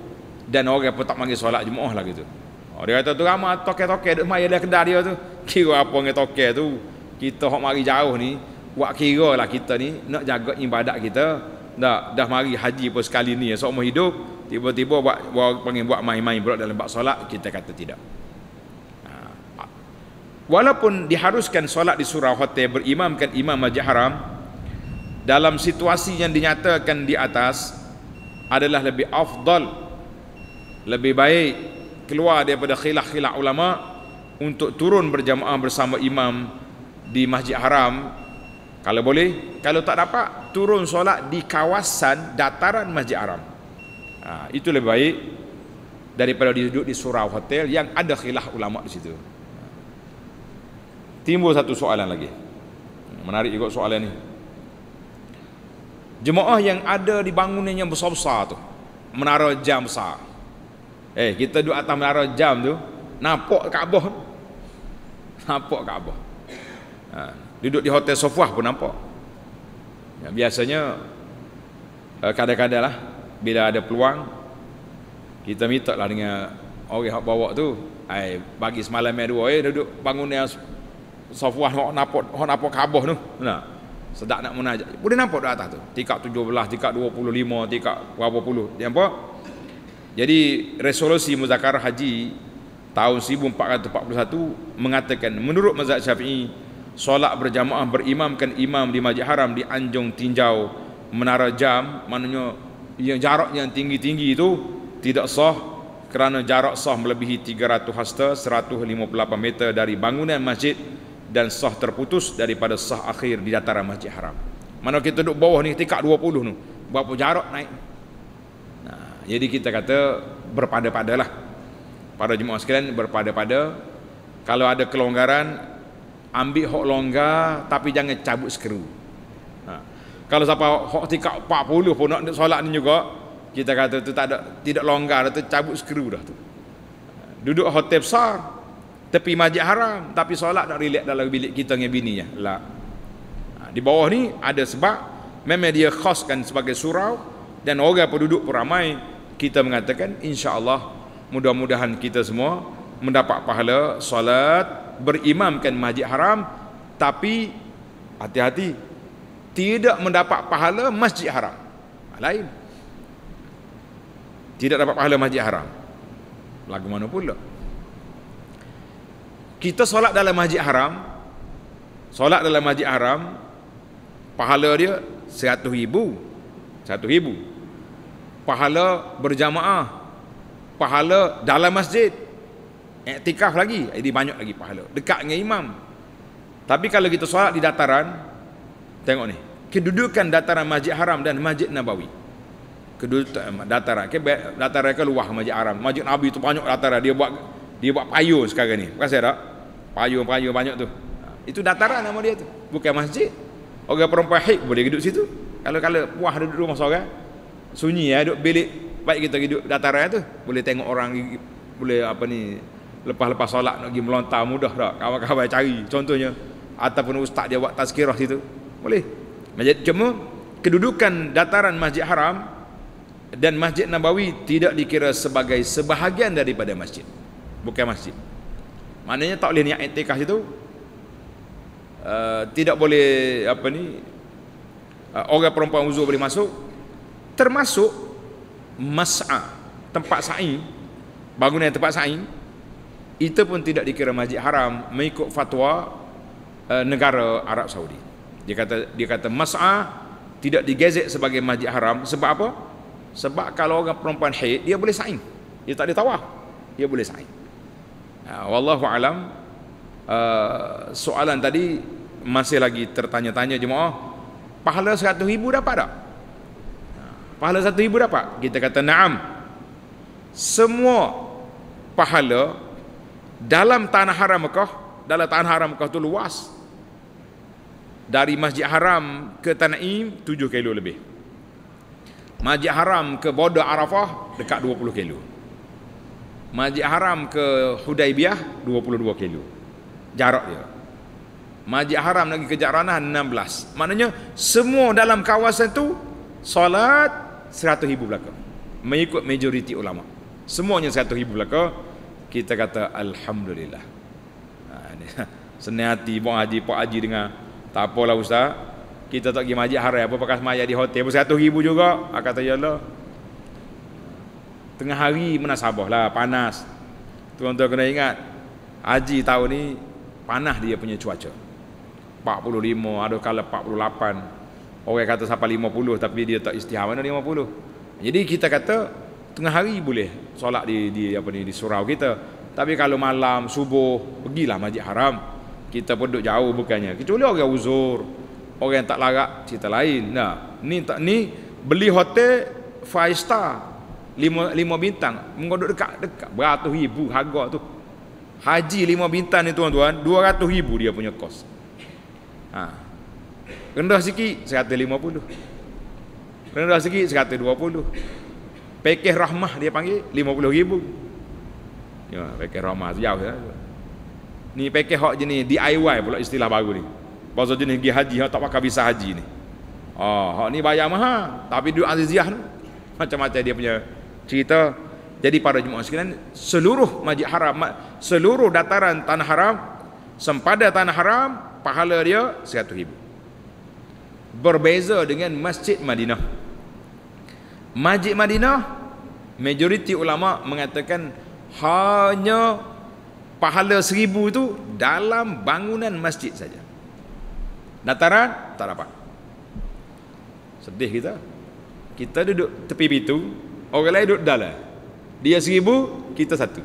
Dan orang pun tak panggil solat Jumaat lah gitu. Oh, dia kata tu ramai toke-toke duk maya dah kedai dia tu. Kira apa dengan toke tu? Kita hok mari jauh ni, buat kira lah kita ni nak jaga ibadat kita. Dah dah mari haji pun sekali ni seumur hidup, tiba-tiba buat buat panggil buat main-main pula dalam bab solat, kita kata tidak. Walaupun diharuskan solat di surau hotel berimamkan imam Masjid Haram, dalam situasi yang dinyatakan di atas adalah lebih afdal, lebih baik keluar daripada khilaf-khilaf ulama untuk turun berjamaah bersama imam di Masjid Haram kalau boleh. Kalau tak dapat, turun solat di kawasan dataran Masjid Haram. Ha, itu lebih baik daripada duduk di surau hotel yang ada khilaf ulama di situ. Timbul satu soalan lagi, menarik juga soalan ni. Jemaah yang ada di bangunan yang besar-besar tu, menara jam besar, eh kita duduk atas menara jam tu, nampak Kaabah, nampak Kaabah. Ha, duduk di hotel Sofwah pun nampak. Ya, biasanya kadang-kadang lah bila ada peluang, kita minta lah dengan orang yang bawa tu, ai bagi semalam dua, eh duduk bangunan Sofwah hok nampak hok nampak Kaabah tu. Nah, sedap nak munajat. Boleh nampak di atas tu. Tingkat tujuh belas, tingkat dua puluh lima, tingkat berapa puluh. Nampak? Jadi resolusi Muzakarah Haji tahun seribu empat ratus empat puluh satu mengatakan menurut mazhab Syafi'i, solat berjamaah berimamkan imam di Masjid Haram di anjung tinjau menara jam, maknanya yang jarak yang tinggi-tinggi itu tidak sah kerana jarak sah melebihi tiga ratus hasta, seratus lima puluh lapan meter dari bangunan masjid, dan sah terputus daripada sah akhir di dataran Masjid Haram. Mana kita duduk bawah ni tingkat dua puluh tu, berapa jarak naik. Nah, jadi kita kata berpada-padalah para jemaah sekalian, berpada-pada. Kalau ada kelonggaran, ambil hok longgar tapi jangan cabut skru. Nah, kalau siapa hok tingkat empat puluh pun nak solat ni juga, kita kata tu tak ada, tidak longgar, tu cabut skru dah tu. Duduk hotel besar tepi Masjid Haram tapi solat tak relax dalam bilik kita dengan bini ya. Lah. Ha, di bawah ni ada sebab memang dia khaskan sebagai surau dan orang penduduk pun ramai. Kita mengatakan insya-Allah mudah-mudahan kita semua mendapat pahala solat berimamkan Masjid Haram, tapi hati-hati tidak mendapat pahala Masjid Haram. Ha, lain. Tidak dapat pahala Masjid Haram. Lagu mana pula? Kita solat dalam Masjid Haram, solat dalam Masjid Haram, pahala dia seratus ribu, seratus ribu. Pahala berjamaah, pahala dalam masjid, iktikaf lagi, jadi banyak lagi pahala, dekat dengan imam. Tapi kalau kita solat di dataran, tengok ni, kedudukan dataran Masjid Haram dan Masjid Nabawi. Kedudukan dataran, dataran ke luar Masjid Haram, Masjid Nabi tu banyak dataran, dia buat Dia buat payung sekarang ni. Perasan tak? Payung-payung banyak tu. Itu dataran nama dia tu. Bukan masjid. Orang perempuan haid boleh duduk situ. Kalau kalau puas duduk rumah seorang, sunyi ya, duduk bilik, baik kita duduk dataran tu, boleh tengok orang, boleh apa ni, lepas-lepas solat nak pergi melontar mudah tak? Kawan-kawan cari. Contohnya ataupun ustaz dia buat tazkirah situ. Boleh. Jadi cuma kedudukan dataran Masjid Haram dan Masjid Nabawi tidak dikira sebagai sebahagian daripada masjid. Bukan masjid. Maknanya tak boleh niat iktikaf situ. Uh, tidak boleh apa ni, uh, orang perempuan uzur boleh masuk, termasuk mas'a, tempat sa'i, bangunan tempat sa'i, itu pun tidak dikira Masjid Haram mengikut fatwa uh, negara Arab Saudi. Dia kata dia kata mas'a tidak digezet sebagai Masjid Haram. Sebab apa? Sebab kalau orang perempuan haid, dia boleh sa'i, dia tak ada tawaf, dia boleh sa'i. Ha, wallahu alam. Uh, soalan tadi masih lagi tertanya-tanya jemaah, pahala seratus ribu dapat tak? Pahala seratus ribu dapat? Kita kata na'am. Semua pahala dalam tanah haram Mekah, dalam tanah haram Mekah tu luas. Dari Masjid Haram ke Tanaim tujuh kilo lebih. Masjid Haram ke border Arafah dekat dua puluh kilo. Masjid Haram ke Hudaibiyah dua puluh dua kilo jarak dia. Masjid Haram lagi ke Ja'ranah enam belas. Maknanya semua dalam kawasan tu solat seratus ribu belaka mengikut majoriti ulama. semuanya seratus ribu belaka, kita kata alhamdulillah. Ha, ni senang hati Pak Haji, Pak Haji dengar. Tak apalah ustaz, kita tak pergi masjid haram apa pakai semaya di hotel pun seratus ribu juga. Ha, kata yalah. Tengah hari munasabah lah, panas. Tuan-tuan kena ingat, haji tahun ni panas dia punya cuaca. empat puluh lima, ada kala empat puluh lapan. Orang kata sampai lima puluh tapi dia tak istihar mana lima puluh. Jadi kita kata tengah hari boleh solat di di apa ni di surau kita. Tapi kalau malam subuh pergilah Masjid Haram. Kita pun duduk jauh bukannya. Kecuali orang uzur, orang yang tak larat cerita lain. Nah, ni tak ni beli hotel five star lima lima bintang, mengodok dekat-dekat beratus ribu harga tu. Haji lima bintang ni tuan-tuan, dua ratus ribu dia punya kos. Ha. Rendah sikit seratus lima puluh. Rendah sikit seratus dua puluh. Pakej rahmah dia panggil lima puluh ribu. Ya, pakej rahmah jauh ya. Ni pakej hak jenis D I Y pula istilah baru ni. Pasal jenis pergi haji hak tak pakai visa haji ni. Oh, hak ni bayar mahal, tapi duit aziziah tu macam-macam dia punya cerita. Jadi para jemaah sekalian, seluruh Masjid Haram, seluruh dataran tanah haram, sempadan tanah haram, pahala dia seratus ribu. Berbeza dengan Masjid Madinah. Masjid Madinah, majoriti ulama mengatakan hanya pahala seribu itu dalam bangunan masjid saja. Dataran tak dapat. Sedih kita. Kita duduk tepi pintu, orang lain duduk dalam. Dia seribu, kita satu.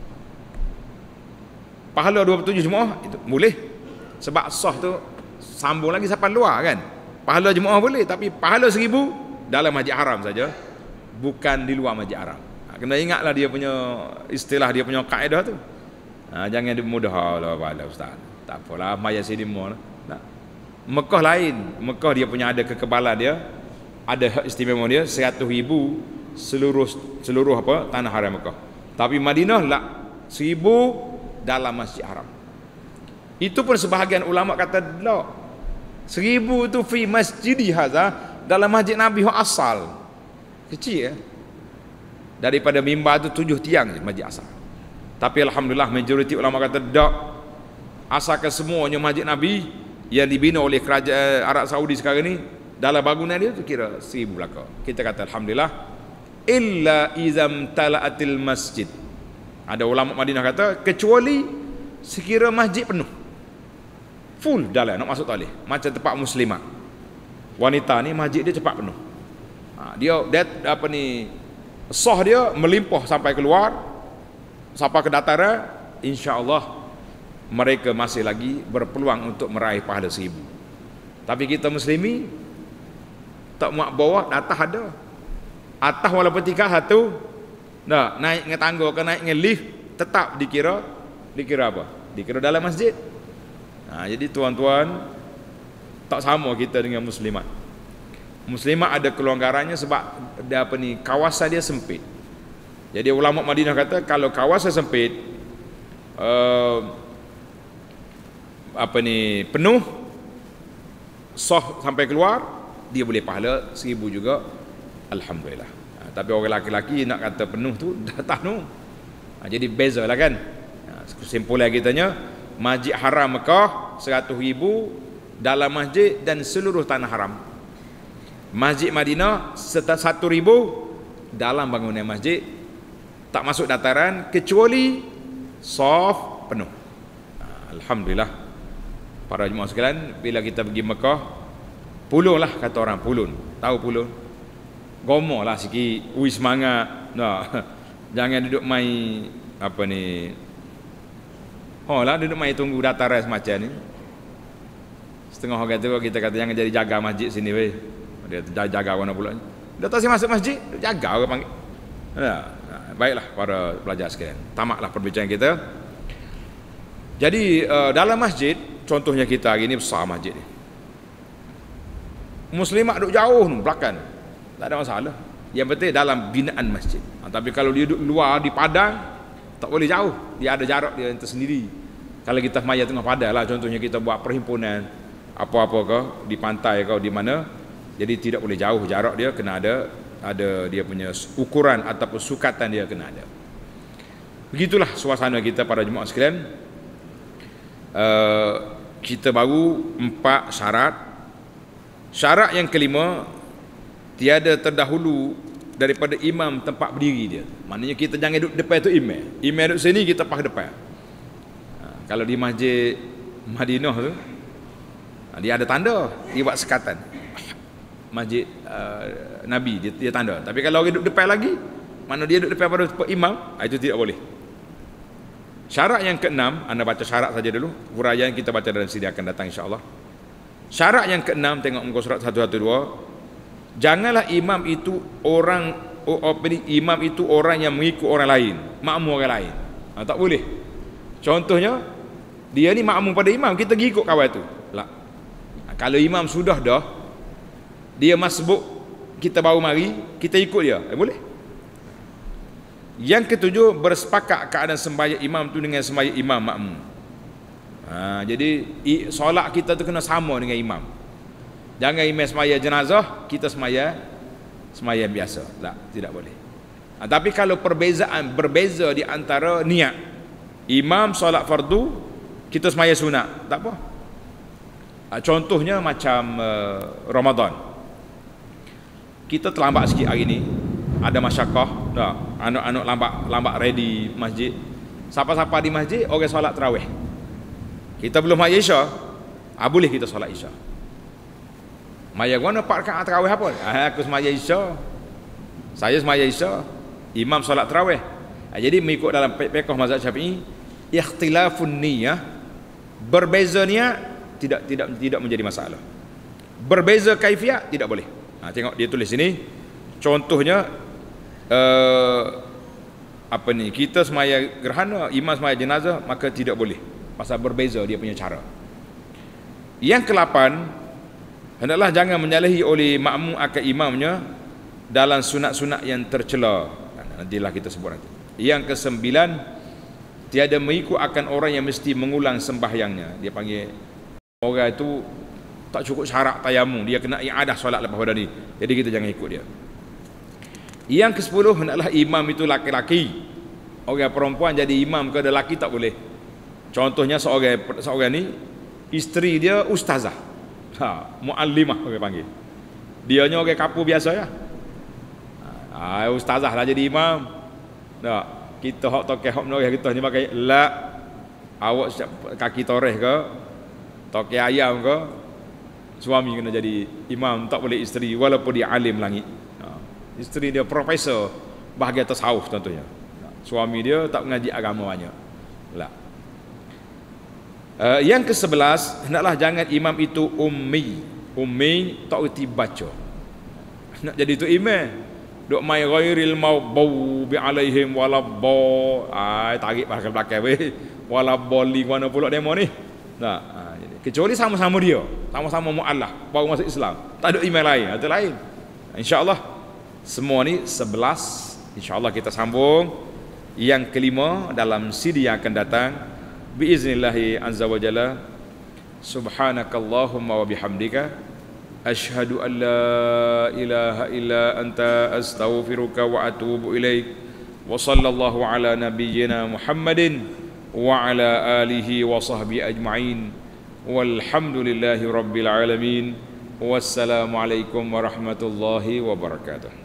Pahala dua puluh tujuh jemaah itu boleh. Sebab sah tu sambung lagi sampai luar kan. Pahala jemaah boleh, tapi pahala seribu dalam Masjid Haram saja, bukan di luar Masjid Haram. Ha, kena ingatlah dia punya istilah, dia punya kaedah tu. Ha, jangan dimudah lah pada ustaz. Tak apalah, maya sini lah. Nah. Mekah lain, Mekah dia punya ada kekebalan dia, ada hak istimewa dia seratus ribu seluruh seluruh apa tanah haram Mekah. Tapi Madinah lah seribu dalam Masjid Haram. Itu pun sebahagian ulama kata lah seribu tu fi masjidi hadza, dalam masjid Nabi hak asal. Kecil ya. Daripada mimbar tu tujuh tiang je masjid asal. Tapi alhamdulillah majoriti ulama kata tak. Asalkan semuanya masjid Nabi yang dibina oleh kerajaan Arab Saudi sekarang ni, dalam bangunan dia tu kira seribu belaka. Kita kata alhamdulillah. Illa izam tala'atil masjid. Ada ulama Madinah kata kecuali sekira masjid penuh, full dalam nak masuk tak boleh. Macam tempat muslimat, wanita ni masjid dia cepat penuh. Ha, dia that, apa ni sah dia melimpah sampai keluar, sampai ke dataran, insya-Allah mereka masih lagi berpeluang untuk meraih pahala seribu. Tapi kita muslimi tak muat bawah, atas ada. Atas walaupun tingkat satu, nah, naik dengan tangga ke naik dengan lift, tetap dikira dikira apa? Dikira dalam masjid. Nah, jadi tuan-tuan, tak sama kita dengan muslimat. Muslimat ada kelonggarannya sebab dia apa ni, kawasan dia sempit. Jadi ulama Madinah kata kalau kawasan sempit, uh, apa ni penuh, sah sampai keluar, dia boleh pahala seribu juga, alhamdulillah. Ha, tapi orang laki-laki nak kata penuh tu dah tak penuh. Ha, jadi beza lah kan. Ha, kesimpulan kitanya, Masjid Haram Mekah seratus ribu dalam masjid dan seluruh tanah haram. Masjid Madinah satu ribu dalam bangunan masjid, tak masuk dataran kecuali saf penuh. Ha, alhamdulillah. Para jemaah sekalian, bila kita pergi Mekah, pulun lah kata orang, pulun. Tahu pulun? Gomoh lah sikit, ui semangat. Nah, jangan duduk main apa ni. Oh lah, duduk main tunggu dataran semacam ni. Setengah orang kata, kita kata jangan jadi jaga masjid sini weh. Dia jaga mana pula. Dia tak masuk masjid, jaga orang panggil. Nah, baiklah para pelajar sekalian, tamatlah perbincangan kita. Jadi uh, dalam masjid, contohnya kita hari ni besar masjid ni. Muslimat duduk jauh tu, belakang. Tak ada masalah. Yang penting dalam binaan masjid. Ha, tapi kalau dia duduk luar di padang, tak boleh jauh. Dia ada jarak dia tersendiri. Kalau kita maya tengah padang lah, contohnya kita buat perhimpunan apa-apa ke di pantai ke di mana, jadi tidak boleh jauh, jarak dia kena ada ada dia punya ukuran ataupun sukatan dia kena ada. Begitulah suasana kita para jemaah sekalian. Uh, kita baru empat syarat. Syarat yang kelima, tiada terdahulu daripada imam tempat berdiri dia. Maknanya kita jangan duduk depan tu imam. Imam duduk sini, kita pas depan. Ha, kalau di masjid Madinah tu, dia ada tanda, dia buat sekatan. Masjid uh, Nabi, dia, dia tanda. Tapi kalau orang duduk depan lagi, mana dia duduk depan pada imam, itu tidak boleh. Syarat yang keenam, anda baca syarat saja dulu. Huraian kita baca dalam siri akan datang insya-Allah. Syarat yang keenam, tengok muka surat seratus dua belas. Janganlah imam itu orang oh, apa ni, imam itu orang yang mengikut orang lain, makmum orang lain. Ha, tak boleh. Contohnya, dia ni makmum pada imam, kita pergi ikut kawan tu. Lah. Ha, kalau imam sudah dah, dia masbuk, kita baru mari, kita ikut dia. Eh, boleh. Yang ketujuh, bersepakat keadaan sembahyang imam tu dengan sembahyang imam makmum. Ha, jadi solat kita tu kena sama dengan imam. Jangan imam sembahyang jenazah, kita sembahyang sembahyang biasa. Tak, tidak boleh. Ha, tapi kalau perbezaan berbeza di antara niat, imam solat fardu, kita sembahyang sunat, tak apa. Ha, contohnya macam uh, Ramadan. Kita terlambat sikit hari ni, ada masyarakat, dah, anak-anak lambat lambat ready masjid. Siapa-siapa di masjid orang solat tarawih. Kita belum maya Isya, ah boleh kita solat Isya. Maya guna empat rakaat tarawih apa? Ah, aku semaya Isya. Saya semaya Isya, imam solat tarawih. Ah, jadi mengikut dalam fiqh mazhab Syafi'i, ikhtilafun niyyah, berbeza niat tidak tidak tidak menjadi masalah. Berbeza kaifiat tidak boleh. Ah, tengok dia tulis sini. Contohnya uh, apa ni, kita semaya gerhana, imam semaya jenazah, maka tidak boleh, pasal berbeza dia punya cara. Yang kelapan, hendaklah jangan menyalahi oleh makmum akan imamnya dalam sunat-sunat yang tercela. Nantilah kita sebut nanti. Yang kesembilan, tiada mengikut akan orang yang mesti mengulang sembahyangnya. Dia panggil orang itu tak cukup syarat tayamum, dia kena i'adah solat lepas pada ni. Jadi kita jangan ikut dia. Yang kesepuluh, hendaklah imam itu laki-laki. Orang perempuan jadi imam ke lelaki tak boleh. Contohnya seorang seorang ni, isteri dia ustazah, ha, muallimah orang panggil. Dia nya orang kapu biasa ya. Ha, ustazah lah jadi imam. Tak, kita hok tokeh hok noreh kita ni pakai la, awak kaki toreh ke, tokeh ayam ke, suami kena jadi imam, tak boleh isteri walaupun dia alim langit. Isteri dia profesor bahagian tasawuf contohnya. Suami dia tak mengaji agama banyak. Lah. Uh, yang kesebelas, hendaklah jangan imam itu ummi. Ummi tak reti baca. Nak jadi tu imam, duk mai ghairil maghdubi alaihim walabbo. Ai tarik belakang belakang weh. Walaboli mana pula demo ni? Nah, ha, jadi kecuali sama-sama dia, sama-sama muallah, baru masuk Islam. Tak ada imam lain, ada lain. Insya-Allah semua ni sebelas, insya-Allah kita sambung yang kelima dalam C D yang akan datang biiznillahi azza wa jalla. Subhanakallahumma wa bihamdika asyhadu an la ilaha illa anta astaghfiruka wa atubu ilaik. Wa sallallahu ala nabiyyina Muhammadin wa ala alihi wa sahbihi ajma'in. Walhamdulillahi rabbil alamin. Wassalamu alaikum warahmatullahi wabarakatuh.